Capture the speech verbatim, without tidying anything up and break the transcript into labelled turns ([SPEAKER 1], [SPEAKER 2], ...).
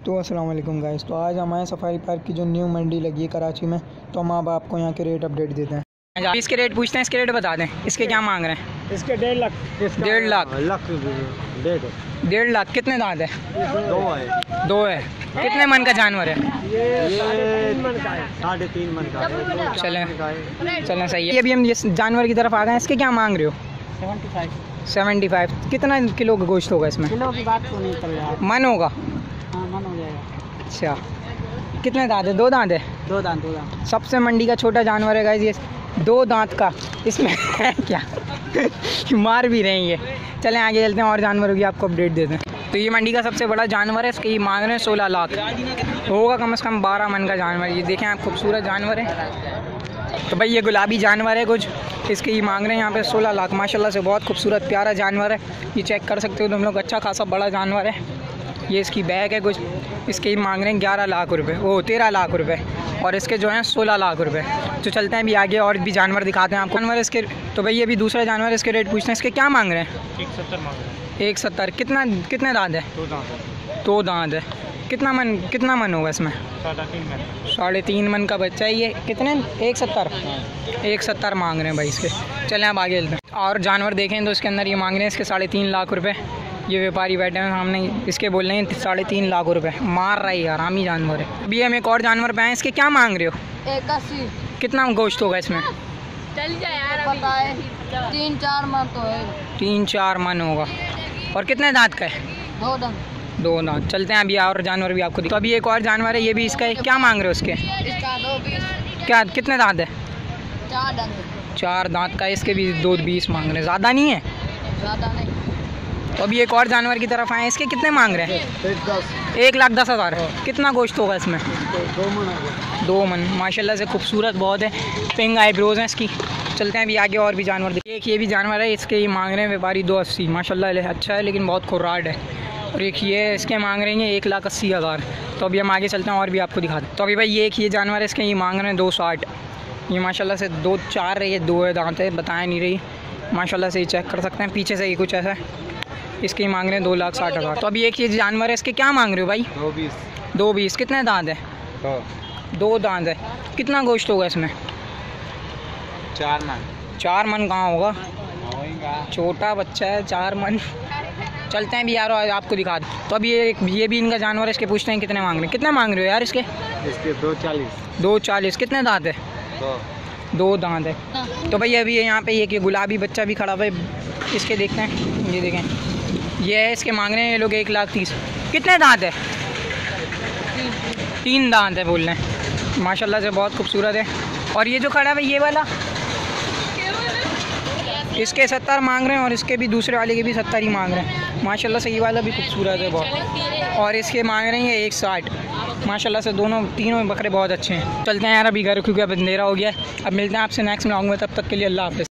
[SPEAKER 1] तो अस्सलाम वालेकुम गाइस। तो आज हमारे सफारी पार्क की जो न्यू मंडी लगी है कराची में, तो हम अब आपको यहाँ के रेट अपडेट देते हैं। इसके रेट पूछते हैं, इसके रेट बता दें। इसके क्या मांग रहे हैं?
[SPEAKER 2] इसके डेढ़ लाख
[SPEAKER 1] डेढ़ लाख
[SPEAKER 2] लाख डेढ़
[SPEAKER 1] डेढ़ लाख कितने दांत है?
[SPEAKER 2] दो है
[SPEAKER 1] दो है। कितने मन का जानवर है?
[SPEAKER 2] ये साढ़े तीन मन का है।
[SPEAKER 1] चलें चलें सही है। अभी हम ये जानवर की तरफ आ गए हैं। इसके क्या मांग रहे हो?
[SPEAKER 2] Seventy five
[SPEAKER 1] seventy five. कितना किलो का गोश्त होगा इसमें?
[SPEAKER 2] किलो की बात तो नहीं कर रहा।
[SPEAKER 1] मन होगा?
[SPEAKER 2] हाँ मन हो जाएगा।
[SPEAKER 1] अच्छा, कितने दांत है? दो दांत है।
[SPEAKER 2] दो दांत दो दांत
[SPEAKER 1] सबसे मंडी का छोटा जानवर है गाइस ये, दो दांत का। इसमें है क्या? मार भी रहे हैं ये। चलें आगे चलते हैं और जानवरों की आपको अपडेट देते हैं। तो ये मंडी का सबसे बड़ा जानवर है। इसके ये मांग रहे हैं सोलह लाख। होगा कम से कम बारह मन का जानवर। ये देखें आप, खूबसूरत जानवर है। तो भाई ये गुलाबी जानवर है कुछ, इसके ये मांग रहे हैं यहाँ पे सोलह लाख। माशाल्लाह से बहुत खूबसूरत प्यारा जानवर है। ये चेक कर सकते हो तुम लोग, अच्छा खासा बड़ा जानवर है। ये इसकी बैग है कुछ, इसके मांग रहे हैं ग्यारह लाख रुपए, वो तेरह लाख रुपए, और इसके जो हैं सोलह लाख रुपए। तो चलते हैं अभी आगे और भी जानवर दिखाते हैं आपको। जानवर इसके, तो भाई ये भी दूसरा जानवर, इसके रेट पूछते हैं। इसके क्या मांग रहे हैं?
[SPEAKER 2] एक सत्तर मांग रहे हैं।
[SPEAKER 1] एक सत्तर। कितना कितने दांत है?
[SPEAKER 2] दो दांत है।
[SPEAKER 1] दो दांत है। कितना मन कितना मन होगा इसमें?
[SPEAKER 2] साढ़े तीन मन
[SPEAKER 1] साढ़े तीन मन का बच्चा है ये। कितने? एक सत्तर। एक सत्तर मांग रहे हैं भाई इसके। चलें अब आगे चलते हैं। और जानवर देखें तो इसके अंदर ये मांग रहे हैं इसके साढ़े तीन लाख रुपए। ये व्यापारी बैठे हैं सामने, इसके बोल रहे हैं साढ़े तीन लाख रुपए। मार रहा है यार, आमी जानवर है। अभी हम एक और जानवर पे आए, इसके क्या मांग रहे हो?
[SPEAKER 3] एक अस्सी।
[SPEAKER 1] कितना गोश्त होगा इसमें?
[SPEAKER 3] चल जाए यार, पता है तीन चार मन तो है।
[SPEAKER 1] तीन चार मन होगा। और कितने दांत का है?
[SPEAKER 3] दो दम
[SPEAKER 1] दो दांत। चलते हैं अभी और जानवर भी आपको। तो अभी एक और जानवर है, ये भी इसका है। क्या मांग रहे हो उसके?
[SPEAKER 3] इसका दो बीस।
[SPEAKER 1] क्या कितने दांत है?
[SPEAKER 3] चार दंद
[SPEAKER 1] चार दांत का। इसके भी दो बीस मांग रहे हैं, ज़्यादा नहीं है।
[SPEAKER 3] ज़्यादा नहीं।
[SPEAKER 1] तो अभी एक और जानवर की तरफ आए, इसके कितने मांग रहे हैं? एक लाख दस हज़ार। कितना गोश्त होगा इसमें?
[SPEAKER 2] दो मन
[SPEAKER 1] दो मन। माशाल्लाह से खूबसूरत बहुत है, पिंक आईब्रोज हैं इसकी। चलते हैं अभी आगे और भी जानवर देखिए। एक ये भी जानवर है, इसके ये मांग रहे हैं व्यापारी दो अस्सी। माशाल्लाह अच्छा है लेकिन बहुत खुर्राट है। और एक ये इसके मांग रहे हैं एक लाख अस्सी हज़ार। तो अभी हम आगे चलते हैं और भी आपको दिखाते हैं। तो अभी भाई ये एक ये जानवर है, इसके ये मांग रहे हैं दो साठ। ये माशाल्लाह से दो चार रही है, दो है दांत है, बताया नहीं रही। माशाल्लाह से ये चेक कर सकते हैं, पीछे से ये कुछ ऐसा है। इसके मांग रहे हैं दो लाख साठ हज़ार। तो अभी एक ये जानवर है, इसके क्या मांग रहे हो भाई?
[SPEAKER 2] दो बीस
[SPEAKER 1] दो बीस। कितने दांत है? दो दांत है। कितना गोश्त होगा इसमें?
[SPEAKER 2] चार मन
[SPEAKER 1] चार मन कहाँ होगा, छोटा बच्चा है। चार मन। चलते हैं भी यार आपको दिखा दें। तो अभी ये ये भी इनका जानवर है, इसके पूछते हैं कितने मांग रहे हैं। कितने मांग रहे हो यार इसके?
[SPEAKER 2] इसके दो चालीस
[SPEAKER 1] दो चालीस। कितने दांत है?
[SPEAKER 2] दो
[SPEAKER 1] दो दांत है। तो भाई अभी यहाँ पे एक ये गुलाबी बच्चा भी खड़ा हुआ है, इसके देखते हैं। ये देखें, ये है, इसके मांग रहे हैं ये लोग एक लाख तीस। कितने दांत है? तीन दांत है बोल रहे हैं। माशाल्लाह से बहुत खूबसूरत है। और ये जो खड़ा है ये वाला, इसके सत्तर मांग रहे हैं, और इसके भी दूसरे वाले के भी सत्तर ही मांग रहे हैं। माशाल्लाह से ये वाला भी खूबसूरत है बहुत। और इसके मांग रहे हैं एक साठ। माशाल्लाह से दोनों तीनों बकरे बहुत अच्छे हैं। चलते हैं यार अभी घर, क्योंकि अब अंधेरा हो गया है। अब मिलते हैं आपसे नेक्स्ट व्लॉग में, तब तक के लिए अल्लाह हाफ़िज़।